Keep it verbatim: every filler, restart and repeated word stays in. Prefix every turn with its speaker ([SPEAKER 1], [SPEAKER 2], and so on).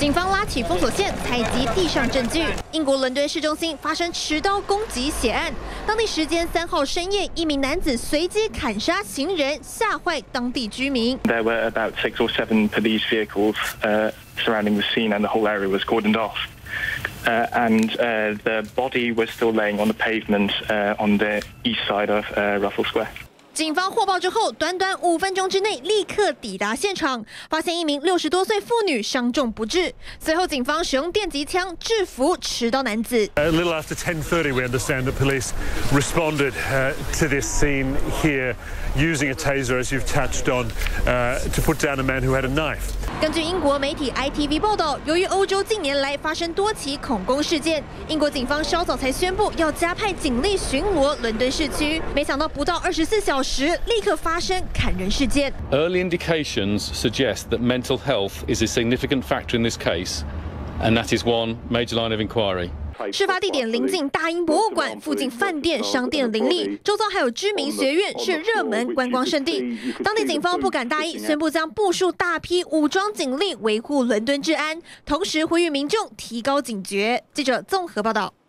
[SPEAKER 1] 警方拉起封锁线，采集地上证据。英国伦敦市中心发生持刀攻击血案，当地时间三号深夜，一名男子随机砍杀行人，吓坏当地居民。
[SPEAKER 2] There were about six or seven police vehicles uh, surrounding the scene, and the whole area was cordoned off. Uh, and uh, the body was still laying on the pavement uh, on the east side of uh, Russell Square.
[SPEAKER 1] 警方获报之后，短短五分钟之内立刻抵达现场，发现一名六十多岁妇女伤重不治。随后，警方使用电击枪制服持刀男子。
[SPEAKER 3] A little after ten thirty, we understand that police responded uh, to this scene here using a taser, as you've touched on, uh, to put down a man who had a knife.
[SPEAKER 1] 根据英国媒体 I T V 报道，由于欧洲近年来发生多起恐攻事件，英国警方稍早才宣布要加派警力巡逻伦敦市区，没想到不到二十四小时，立刻发生砍人事件。
[SPEAKER 4] Early indications suggest that mental health is a significant factor in this case, and that is one major line of inquiry.
[SPEAKER 1] 事发地点临近大英博物馆，附近饭店、商店林立，周遭还有知名学院，是热门观光胜地。当地警方不敢大意，宣布将部署大批武装警力维护伦敦治安，同时呼吁民众提高警觉。记者综合报道。